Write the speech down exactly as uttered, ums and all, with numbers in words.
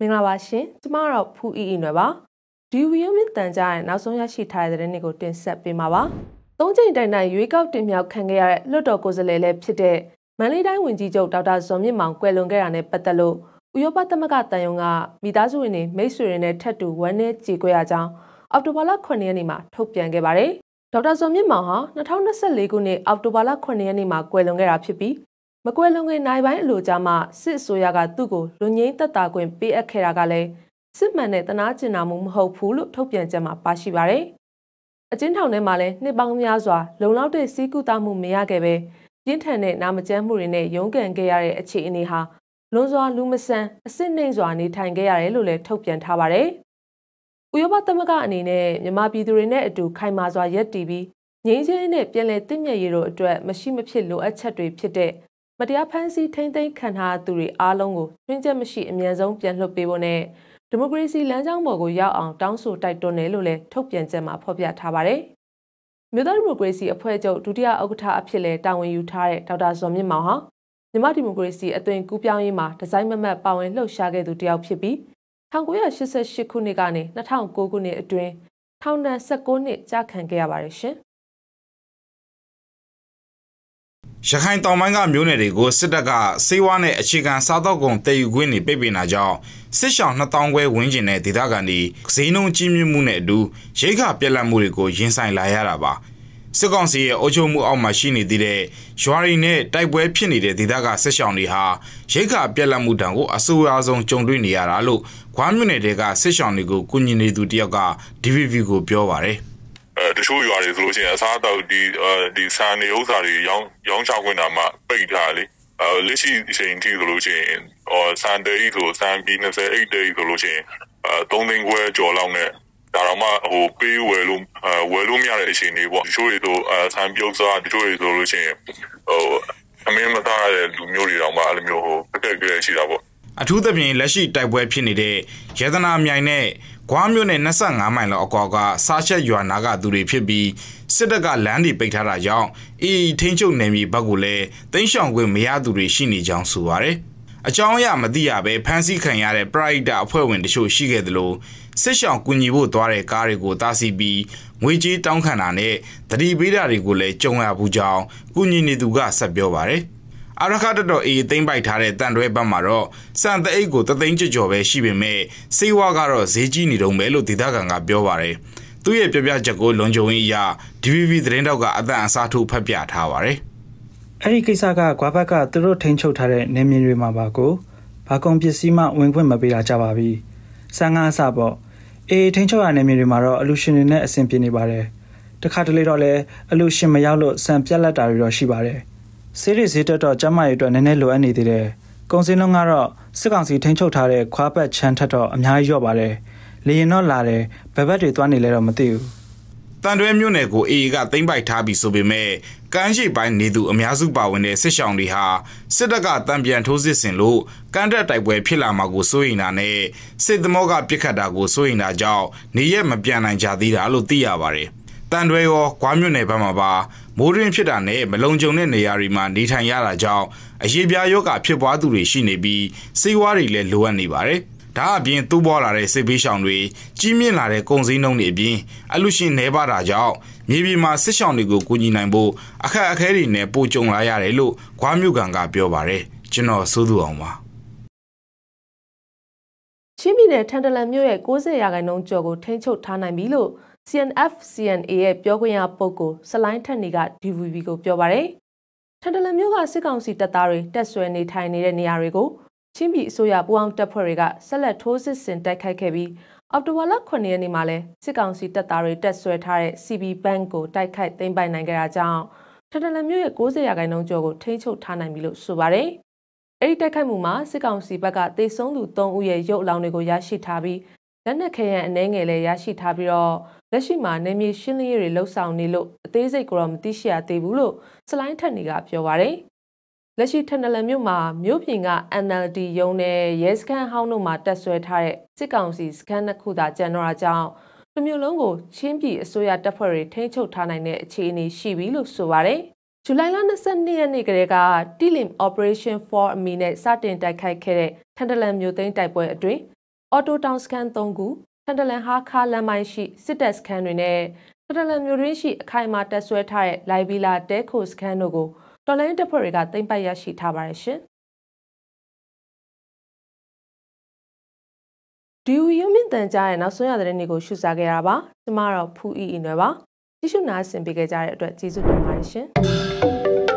င်္ဂလာပါရှင်ကျမတို့ဖူအီအီနွယ်ပါဒီဗီဒီယိုမြင့်တန်ကြားရဲ့နောက်ဆုံးရရှိထားတဲ့သတင်းတွေကိုတင်ဆက်ပေးမှာပါသုံးချိန်တိုင်တိုင်ရွေးကောက်တင်မြှောက်ခံခဲ့ရတဲ့လွှတ်တော်ကိုယ်စားလှယ်လည်းဖြစ်တဲ့မန္တလေးတိုင်းဝန်ကြီးချုပ်ဒေါက်တာဇော်မြင့်မောင်ကွယ်လွန်ခဲ့တာနဲ့ပတ်သက်လို့ဥရောပသမဂ္ဂတန်ယုံကမိသားစုဝင်တွေမိတ်ဆွေတွေနဲ့ထပ်တူဝမ်းနည်းကြေကွဲရကြောင်းအောက်တိုဘာလခုနှစ်ရက်နေ့မှာထုတ်ပြန်ခဲ့ပါတယ်ဒေါက်တာဇော်မြင့်မောင်ဟာ၂၀၂၄ခုနှစ်အောက်တိုဘာလခုနှစ်ရက်နေ့မှာကွယ်လွန်ခဲ့တာဖြစ်ပြီးမကွယ်လွန်ခင်နိုင်ပိုင်းအလိုကြားမှာစစ်အစိုးရကသူ့ကိုလူငင်းသက်သာခွင့်ပေးအပ်ခဲ့တာကလည်းစစ်မှန်တဲ့တနာကျင်နာမှုမဟုတ်ဘူးလို့ထုတ်ပြန်ချက်မှာပါရှိပါတယ်။အကျဉ်းထောင်ထဲမှာလည်းနှစ်ပေါင်းများစွာလုံလောက်တဲ့စီးကူးတာမှုမရခဲ့ပဲပြင်းထန်တဲ့နာမကျန်းမှုတွေနဲ့ရုန်းကန်ခဲ့ရတဲ့အခြေအနေဟာလွန်စွာလူမဆန်အစစ်နှိမ်စွာနေထိုင်ခဲ့ရတယ်လို့လည်းထုတ်ပြန်ထားပါတယ်။ဥရောပသမဂ္ဂအနေနဲ့မြန်မာပြည်သူတွေနဲ့အတူခိုင်မာစွာရပ်တည်ပြီးငြိမ်းချမ်းတဲ့ပြည်လည်တည်မြဲရေးတို့အတွက်မရှိမဖြစ်လိုအပ်ချက်တွေဖြစ်တဲ့မတရားဖမ်းဆီးထိန်းသိမ်းခံထားသူတွေအားလုံးကိုတွင်းချက်မရှိအမြန်ဆုံးပြန်လွှတ်ပေးဖို့နဲ့ဒီမိုကရေစီလမ်းကြောင်းပေါ်ကိုရောက်အောင်တောင်းဆိုတိုက်တွန်းတယ်လို့လည်းထုတ်ပြန်ချက်မှာဖော်ပြထားပါတယ်။မြို့သားဒီမိုကရေစီအဖွဲ့ချုပ်ဒုတိယဥက္ကဋ္ဌအဖြစ်လည်းတာဝန်ယူထားတဲ့ဒေါက်တာဇော်မြင့်မောင်ဟာမြန်မာဒီမိုကရေစီအသွင်ကူးပြောင်းရေးမှာဒီဇိုင်းမမတ်ပါဝင်လှုပ်ရှားခဲ့သူတစ်ယောက်ဖြစ်ပြီး၁၉၈၈ခုနှစ်ကနေ၂၀၀၉ခုနှစ်အတွင်းထောင်ဒဏ်၁၉နှစ်ကြာခံခဲ့ရပါတယ်ရှင်။ရခိုင်တောင်ပိုင်းကမြို့နယ်တွေကိုစစ်တပ်ကစေဝါနဲ့အခြေခံစားသောက်ကုန်တည်ယူခွင့်တွေပိတ်ပင်တာကြောင့်စစ်ရှောင်နှစ်သောင်းခွဲဝန်းကျင်တဲ့ဒေသခံတွေဈေးနှုန်းကြီးမြင့်မှုနဲ့အတူရိက္ခာပြက်လက်မှုတွေကိုရင်ဆိုင်လာရတာပါစစ်ကောင်စီရဲ့အုပ်ချုပ်မှုအောက်မှာရှိနေသေးတဲ့ရွာတွေနဲ့တိုက်ပွဲဖြစ်နေတဲ့ဒေသကစစ်ရှောင်တွေဟာရိက္ခာပြက်လက်မှုတံကိုအဆိုးအဆုံးကြုံတွေ့နေရတာလို့ခွားမြို့နယ်တွေကစစ်ရှောင်တွေကိုကူညီနေသူတယောက်က D V B ကိုပြောပါတယ်တချို့ရွာတွေဆိုလို့ရှိရင်အစားအသောက်ဒီဒီဆန်တွေဥစ္စာတွေရောင်းရောင်းချခွင့်တာမှပိတ်ထားလေအဲလက်ရှိအချိန်ထိဆိုလို့ရှိရင်ဟောဆန်တေးဆိုဆန်ပြီး၂၀အိတ်တေးဆိုလို့ရှိရင်အဲသုံးသိန်းခွဲကျော်လောက်နဲ့ဒါတော့မှဟိုပေးဝယ်လို့ဝယ်လို့မရတဲ့အချိန်တွေပေါ့တချို့တွေဆိုအဲဆန်ပြုတ်စားတချို့တွေဆိုလို့ရှိရင်ဟိုအမင်းမသားတဲ့လူမျိုးတွေတော့မှအဲ့လိုမျိုးဟိုတက်တက်ကြဲရှိတာပေါ့အထူးသဖြင့်လက်ရှိတိုက်ပွဲဖြစ်နေတဲ့ရတနာမြိုင်နဲ့ကွာမြို့နယ်၂၅မိုင်လောက်အကွာကစားချက်ရွာနာကသူတွေဖြစ်ပြီးစစ်တပ်ကလမ်းတွေပိတ်ထားတာကြောင့်အေးထိန်းချုပ်နယ်မြေဘက်ကိုလည်းသိမ်းရှောင်ခွင့်မရသူတွေရှိနေကြောင်းဆိုပါတယ်။အကြောင်းအရာမသိရပဲဖမ်းဆီးခံရတဲ့ပရိုက်တာအဖွဲ့ဝင်တချို့ရှိခဲ့သလိုစစ်ရှောင်ကူညီဖို့သွားတဲ့ကားတွေကိုတားဆီးပြီးငွေကြေးတောင်းခံတာနဲ့တတိပေးတာတွေကိုလည်းကြုံရဘူးကြောင်းကူညီနေသူကဆက်ပြောပါတယ်။အရခတ်တော်အေးသိမ့်ပိုက်ထားတဲ့တန်တွဲဘက်မှာတော့စံတအိတ်ကိုတသိန်းကျော်ကျော်ပဲရှိပေမဲ့စေဝါကတော့ဈေးကြီးနေတုံးပဲလို့ဒေသခံကပြောပါတယ်။သူ့ရဲ့ပြပြချက်ကိုလုံခြုံရေးအရ D V B သတင်းတောက်ကအသံအစားထိုးဖတ်ပြထားပါတယ်။အဲ့ဒီကိစ္စကကွာဘက်ကသူတို့ထိန်းချုပ်ထားတဲ့နေမြင်တွေမှာပါကိုဘာကုန်ပစ္စည်းမှဝင်ခွင့်မပေးတာကြပါပြီ။စံငါးအစပေါ့အေးထိန်းချုပ်ရနေမြင်တွေမှာတော့အလူရှင်တွေနဲ့အဆင်ပြေနေပါတယ်။တခါတလေတော့လည်းအလူရှင်မရောက်လို့စံပြက်လက်တာတွေတော့ရှိပါတယ်။ဆေးရည်ဈေးတက်တော့ကျမရဲ့အတွက်နည်းနည်းလိုအပ်နေသေးတယ်။ကုန်စည်နှုန်းကတော့စစ်ကောင်စီထိန်းချုပ်ထားတဲ့ခွားပတ်ချမ်းထက်တော့အများကြီးရော့ပါတယ်။လေရင်တော့လာတယ်ဘက်ဘက်တွေသွားနေလဲတော့မသိဘူး။တန်တွဲမြို့နယ်ကိုအေအေကသိမ်းပိုက်ထားပြီးဆိုပေမဲ့ကမ်းခြေပိုင်းနေသူအများစုပါဝင်တဲ့စစ်ရှောင်တွေဟာစစ်တပ်ကတံပြန်ထိုးစစ်ဆင်လို့ကမ်းတက်တိုက်ပွဲဖြစ်လာမှာကိုစိုးရိမ်တာနဲ့စစ်သမောကပစ်ခတ်တာကိုစိုးရိမ်တာကြောင့်နေရက်မပြန်နိုင်ကြသေးတာလို့သိရပါတယ်။တန်တွဲရောကွာမြို့နယ်ဘက်မှာပါမိုးတွင်းဖြစ်တာနဲ့မလုံခြုံတဲ့နေရာတွေမှာနေထိုင်ရတာကြောင့်အရေးပြားယောဂဖြစ်ပွားသူတွေရှိနေပြီးစေဝါတွေလည်းလိုအပ်နေပါတယ်။ဒါအပြင်သူ့ပေါ်လာတဲ့စစ်ပေးရှောင်တွေကြီးမြင့်လာတဲ့ကုန်စည်နှုန်းတွေအပြင်အလူရှင်နေပါတာကြောင့်မြေပြင်မှာစစ်ရှောင်တွေကိုကူညီနိုင်ဖို့အခက်အခဲတွေနဲ့ပိုကြုံလာရတယ်လို့ခွားမြို့ကန်ကပြောပါတယ်။ကျွန်တော်စိုးသူအောင်ပါ။ချင်းပြည်နယ်ထန်တလန်မြို့ရဲ့၉၀ရာခိုင်နှုန်းကျော်ကိုထိန်းချုပ်ထားနိုင်ပြီလို့ C N F C N A ရဲ့ပြောခွင့်ရပုဂ္ဂိုလ်စလိုင်းထက်နေက D V B ကိုပြောပါတယ်။ထန်တလန်မြို့ကစစ်ကောင်စီတပ်သားတွေတက်ဆွဲနေထိုင်နေတဲ့နေရာတွေကိုချင်းပြည်အစိုးရပူးပေါင်းတပ်ဖွဲ့တွေကဆက်လက်ထိုးစစ်ဆင်တိုက်ခိုက်ခဲ့ပြီးအောက်တိုဘာလခုနှစ်ရက်နေ့မှာလဲစစ်ကောင်စီတပ်သားတွေတက်ဆွဲထားတဲ့ C B Bank ကိုတိုက်ခိုက်သိမ်းပိုက်နိုင်ခဲ့တာကြောင့်ထန်တလန်မြို့ရဲ့၉၀ရာခိုင်နှုန်းကျော်ကိုထိန်းချုပ်ထားနိုင်ပြီလို့ဆိုပါတယ်။အဲဒီတိုက်ခိုက်မှုမှာစစ်ကောင်စီဘက်ကတေဆုံးသူ၃ဦးရဲ့ရုပ်အလောင်းတွေကိုရရှိထားပြီးလက်နက်ခဲယမ်းအနှဲငယ်လည်းရရှိထားပြီးတော့လက်ရှိမှာနေမြေရှင်းလင်းရေးတွေလှုပ်ဆောင်နေလို့အသေးစိတ်ကိုတော့မသိရှိရသေးဘူးလို့စလိုင်းထက်နေကပြောပါတယ်။လက်ရှိထန်တလန်မြို့မှာမြို့ပြင်က N L D ရုံးနဲ့ရဲစခန်းဟောင်းတို့မှာတက်ဆွဲထားတဲ့စစ်ကောင်စီစခန်းနှစ်ခုသာကျန်တော့တာကြောင့်လူမျိုးလုံးကိုချင်းပြည်အစိုးရတပ်ဖွဲ့တွေထိန်းချုပ်ထားနိုင်တဲ့အခြေအနေရှိပြီလို့ဆိုပါတယ်။ဇူလိုင်လ၂၂ရက်နေ့ကတည်းက T-Lim Operation for အမည်နဲ့စတင်တိုက်ခိုက်ခဲ့တဲ့ထန်တလန်မြို့သိမ်းတိုက်ပွဲအတွင်းအော်တိုတောင်စကန်၃ခုထန်တလန်ဟာခါလမ်းမိုင်းရှိစစ်တပ်စခန်းတွေနဲ့ထန်တလန်မြို့ရင်းရှိအခိုင်အမာတပ်ဆွဲထားတဲ့လိုက်ဗီလာတဲခိုစခန်းတို့ကိုတော်လိုင်းတပ်ဖွဲ့တွေကသိမ်းပိုက်ရရှိထားပါတယ်ရှင်ဒီဝီယုံမြင့်တန်ကြားရဲ့နောက်ဆုံးရတဲ့နေ့ကိုရှုစားခဲ့ရပါကျမတော့ဖူးအီအီနွယ်ပါကြည့်ရှုနားဆင်ပေးကြတဲ့အတွက်ကျေးဇူးတင်ပါတယ်ရှင်